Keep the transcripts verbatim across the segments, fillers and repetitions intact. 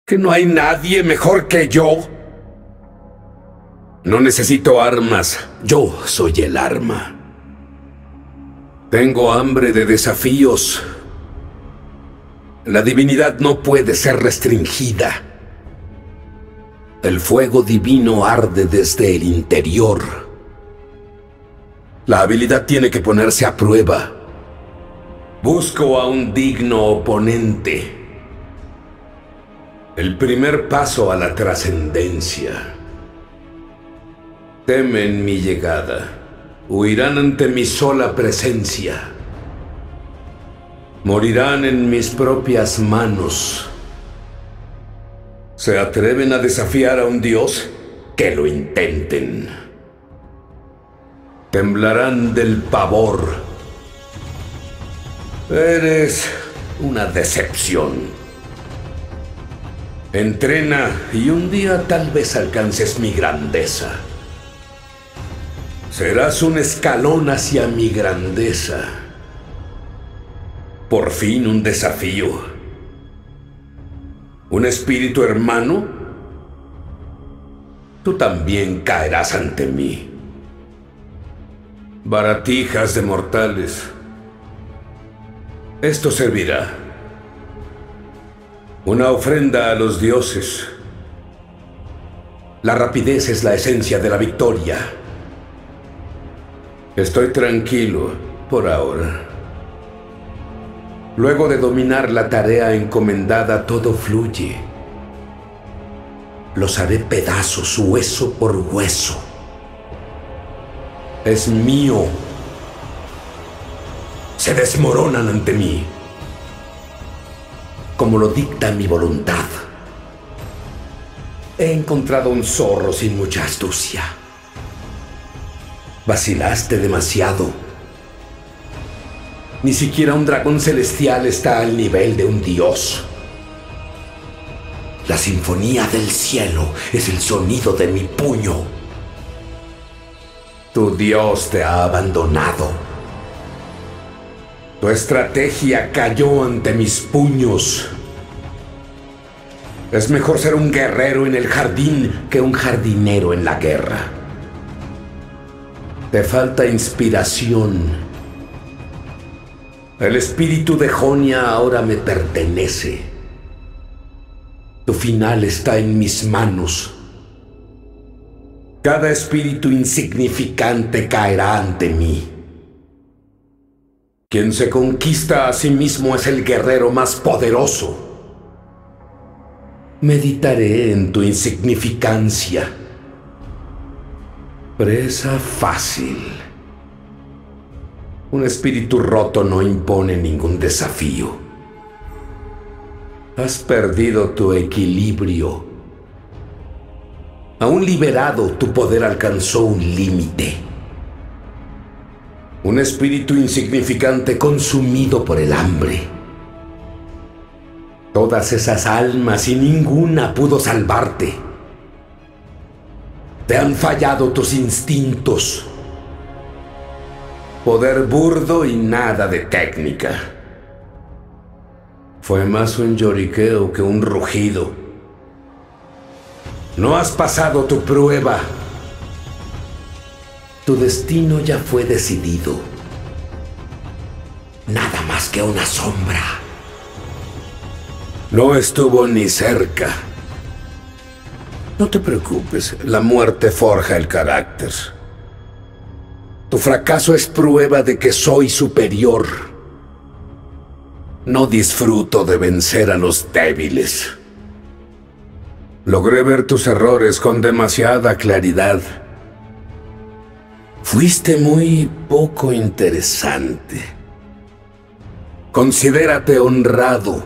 ¿Que no hay nadie mejor que yo? No necesito armas. Yo soy el arma. Tengo hambre de desafíos. La divinidad no puede ser restringida. El fuego divino arde desde el interior. La habilidad tiene que ponerse a prueba. Busco a un digno oponente. El primer paso a la trascendencia. Temen mi llegada. Huirán ante mi sola presencia. Morirán en mis propias manos. ¿Se atreven a desafiar a un dios? Que lo intenten. Temblarán del pavor. Eres una decepción. Entrena y un día tal vez alcances mi grandeza. Serás un escalón hacia mi grandeza. Por fin un desafío. ¿Un espíritu hermano? Tú también caerás ante mí. Baratijas de mortales. Esto servirá. Una ofrenda a los dioses. La rapidez es la esencia de la victoria. Estoy tranquilo por ahora. Luego de dominar la tarea encomendada, todo fluye. Los haré pedazos, hueso por hueso. Es mío. Se desmoronan ante mí, como lo dicta mi voluntad. He encontrado un zorro sin mucha astucia. Vacilaste demasiado. Ni siquiera un dragón celestial está al nivel de un dios. La sinfonía del cielo es el sonido de mi puño. Tu dios te ha abandonado. Tu estrategia cayó ante mis puños. Es mejor ser un guerrero en el jardín que un jardinero en la guerra. Te falta inspiración. El espíritu de Jonia ahora me pertenece. Tu final está en mis manos. Cada espíritu insignificante caerá ante mí. Quien se conquista a sí mismo es el guerrero más poderoso. Meditaré en tu insignificancia. Presa fácil. Un espíritu roto no impone ningún desafío. Has perdido tu equilibrio. Aún liberado, tu poder alcanzó un límite. Un espíritu insignificante consumido por el hambre. Todas esas almas y ninguna pudo salvarte. Te han fallado tus instintos. Poder burdo y nada de técnica. Fue más un lloriqueo que un rugido. No has pasado tu prueba. Tu destino ya fue decidido. Nada más que una sombra. No estuvo ni cerca. No te preocupes, la muerte forja el carácter. Tu fracaso es prueba de que soy superior. No disfruto de vencer a los débiles. Logré ver tus errores con demasiada claridad. Fuiste muy poco interesante. Considérate honrado.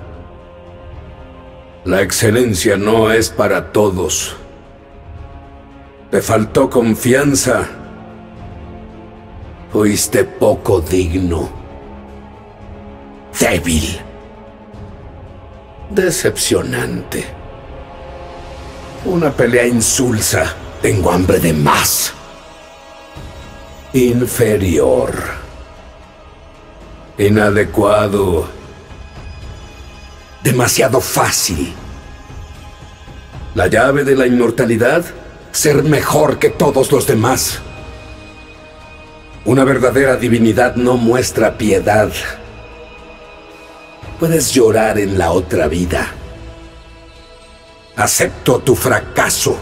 La excelencia no es para todos. Te faltó confianza. Fuiste poco digno. Débil. Decepcionante. Una pelea insulsa. Tengo hambre de más. Inferior. Inadecuado. Demasiado fácil. La llave de la inmortalidad, ser mejor que todos los demás. Una verdadera divinidad no muestra piedad. Puedes llorar en la otra vida. Acepto tu fracaso.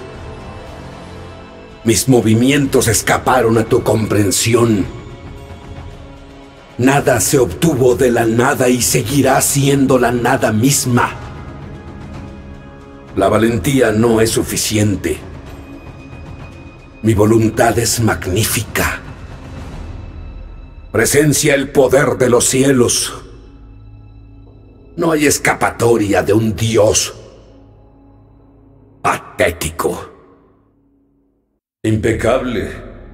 Mis movimientos escaparon a tu comprensión. Nada se obtuvo de la nada y seguirá siendo la nada misma. La valentía no es suficiente. Mi voluntad es magnífica. Presencia el poder de los cielos. No hay escapatoria de un dios patético. Impecable.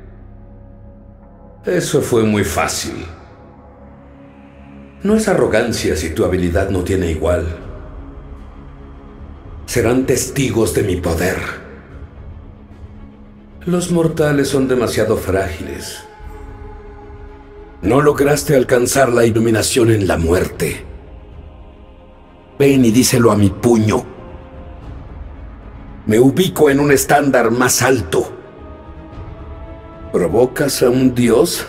Eso fue muy fácil. No es arrogancia si tu habilidad no tiene igual. Serán testigos de mi poder. Los mortales son demasiado frágiles. No lograste alcanzar la iluminación en la muerte. Ven y díselo a mi puño. Me ubico en un estándar más alto. ¿Provocas a un dios?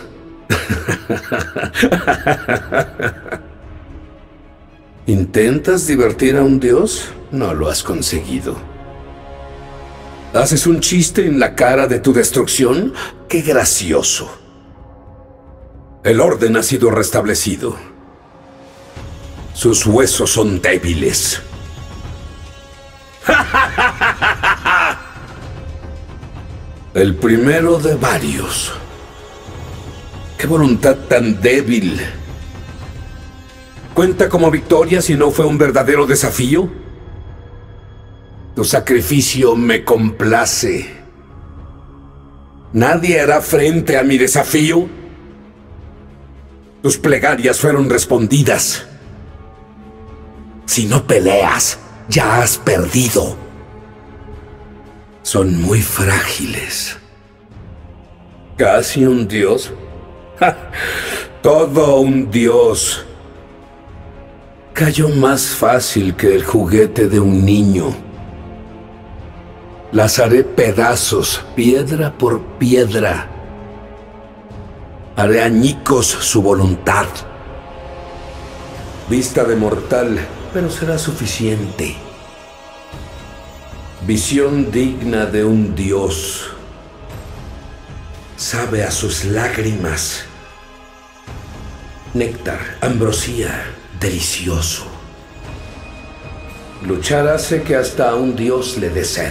¿Intentas divertir a un dios? No lo has conseguido. ¿Haces un chiste en la cara de tu destrucción? ¡Qué gracioso! El orden ha sido restablecido. Sus huesos son débiles. El primero de varios. ¡Qué voluntad tan débil! ¿Cuenta como victoria si no fue un verdadero desafío? Tu sacrificio me complace. ¿Nadie hará frente a mi desafío? Tus plegarias fueron respondidas. Si no peleas, ya has perdido. Son muy frágiles. ¿Casi un dios? ¡Ja! Todo un dios. Cayó más fácil que el juguete de un niño. Las haré pedazos, piedra por piedra. Haré añicos su voluntad. Vista de mortal, pero será suficiente. Visión digna de un dios. Sabe a sus lágrimas. Néctar, ambrosía, delicioso. Luchar hace que hasta a un dios le dé sed.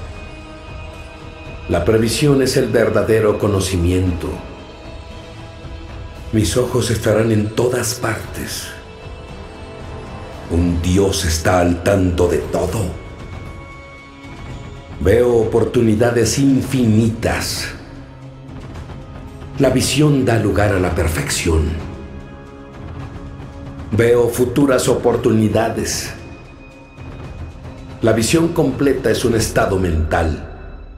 La previsión es el verdadero conocimiento. Mis ojos estarán en todas partes. Un dios está al tanto de todo. Veo oportunidades infinitas. La visión da lugar a la perfección. Veo futuras oportunidades. La visión completa es un estado mental.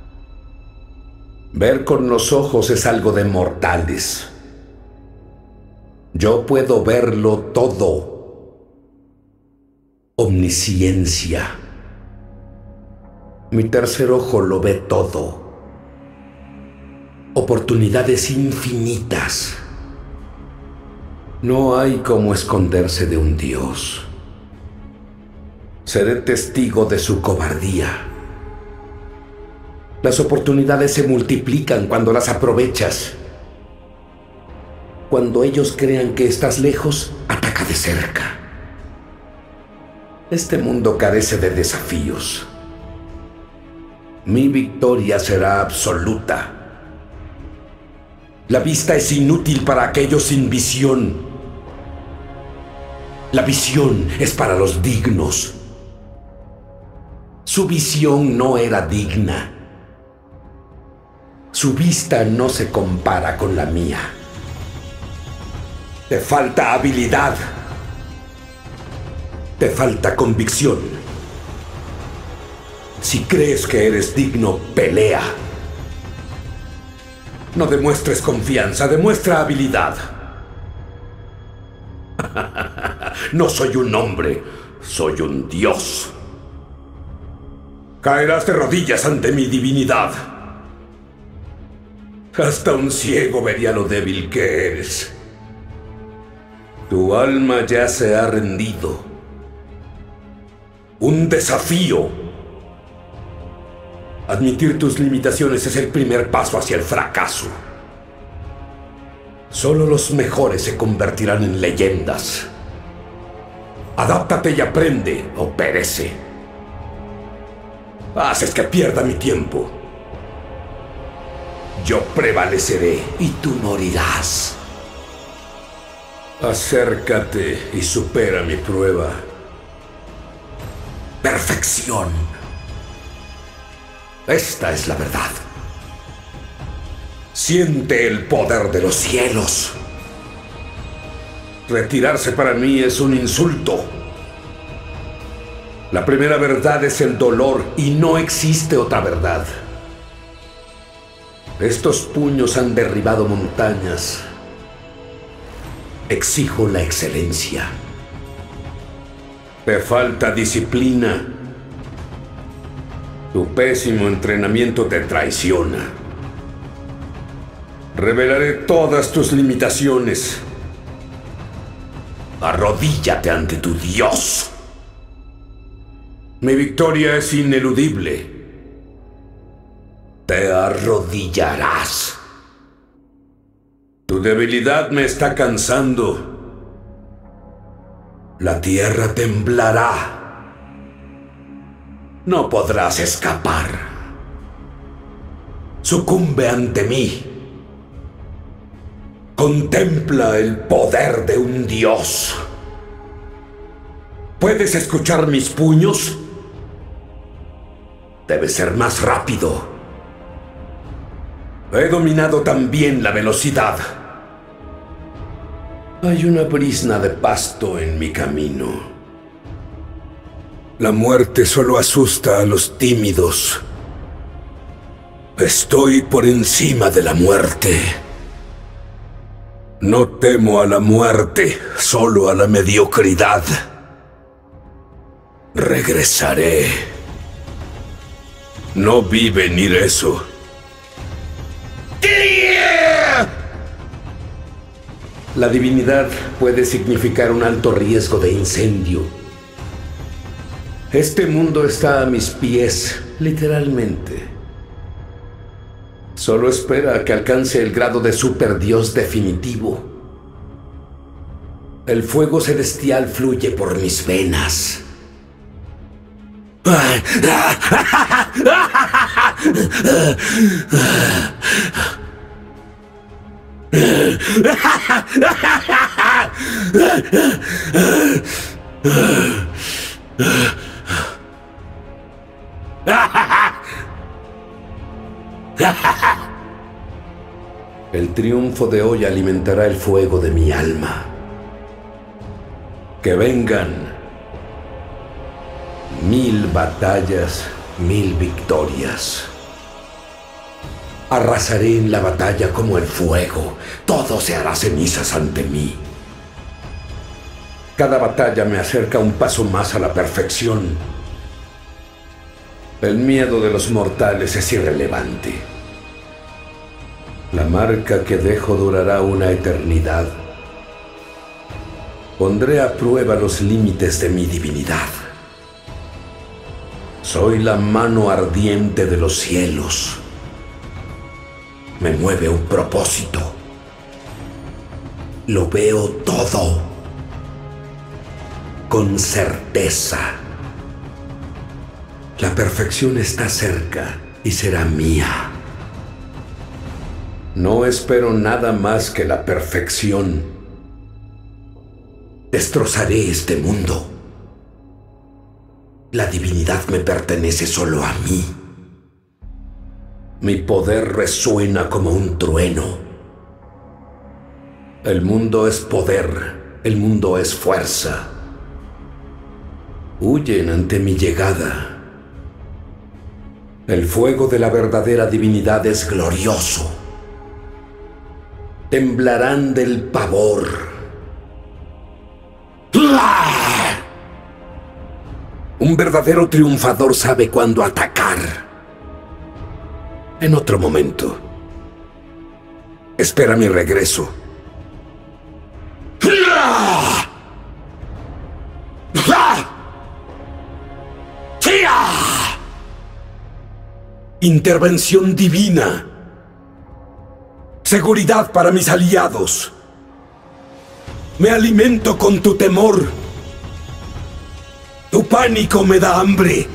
Ver con los ojos es algo de mortales. Yo puedo verlo todo. Omnisciencia. Mi tercer ojo lo ve todo. Oportunidades infinitas. No hay cómo esconderse de un dios. Seré testigo de su cobardía. Las oportunidades se multiplican cuando las aprovechas. Cuando ellos crean que estás lejos, ataca de cerca. Este mundo carece de desafíos. Mi victoria será absoluta. La vista es inútil para aquellos sin visión. La visión es para los dignos. Su visión no era digna. Su vista no se compara con la mía. Te falta habilidad. Te falta convicción. Si crees que eres digno, pelea. No demuestres confianza, demuestra habilidad. No soy un hombre, soy un dios. Caerás de rodillas ante mi divinidad. Hasta un ciego vería lo débil que eres. Tu alma ya se ha rendido. Un desafío. Admitir tus limitaciones es el primer paso hacia el fracaso. Solo los mejores se convertirán en leyendas. Adáptate y aprende, o perece. Haces que pierda mi tiempo. Yo prevaleceré y tú morirás. Acércate y supera mi prueba. Perfección. Esta es la verdad. Siente el poder de los cielos. Retirarse para mí es un insulto. La primera verdad es el dolor y no existe otra verdad. Estos puños han derribado montañas. Exijo la excelencia. Te falta disciplina. Tu pésimo entrenamiento te traiciona. Revelaré todas tus limitaciones. Arrodíllate ante tu Dios. Mi victoria es ineludible. Te arrodillarás. Tu debilidad me está cansando. La tierra temblará. No podrás escapar. Sucumbe ante mí. Contempla el poder de un dios. ¿Puedes escuchar mis puños? Debe ser más rápido. He dominado también la velocidad. Hay una brisna de pasto en mi camino. La muerte solo asusta a los tímidos. Estoy por encima de la muerte. No temo a la muerte, solo a la mediocridad. Regresaré. No vi venir eso. La divinidad puede significar un alto riesgo de incendio. Este mundo está a mis pies, literalmente. Solo espera a que alcance el grado de superdios definitivo. El fuego celestial fluye por mis venas. El triunfo de hoy alimentará el fuego de mi alma. Que vengan mil batallas, mil victorias. Arrasaré en la batalla como el fuego. Todo se hará cenizas ante mí. Cada batalla me acerca un paso más a la perfección. El miedo de los mortales es irrelevante. La marca que dejo durará una eternidad. Pondré a prueba los límites de mi divinidad. Soy la mano ardiente de los cielos. Me mueve un propósito. Lo veo todo. Con certeza. La perfección está cerca y será mía. No espero nada más que la perfección. Destrozaré este mundo. La divinidad me pertenece solo a mí. Mi poder resuena como un trueno. El mundo es poder, el mundo es fuerza. Huyen ante mi llegada. El fuego de la verdadera divinidad es glorioso. Temblarán del pavor. Un verdadero triunfador sabe cuándo atacar. En otro momento. Espera mi regreso. Intervención divina. Seguridad para mis aliados. Me alimento con tu temor. Tu pánico me da hambre.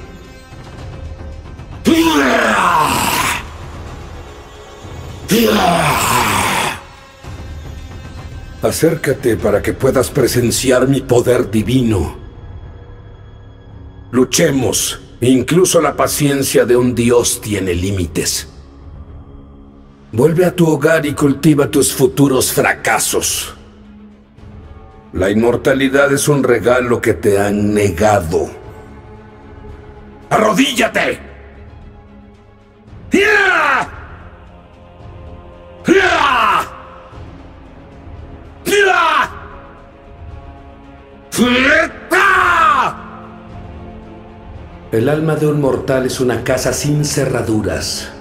Acércate para que puedas presenciar mi poder divino. Luchemos. Incluso la paciencia de un dios tiene límites. Vuelve a tu hogar y cultiva tus futuros fracasos. La inmortalidad es un regalo que te han negado. ¡Arrodíllate! ¡Ya! ¡Ya! ¡Ya! ¡Ya! El alma de un mortal es una casa sin cerraduras.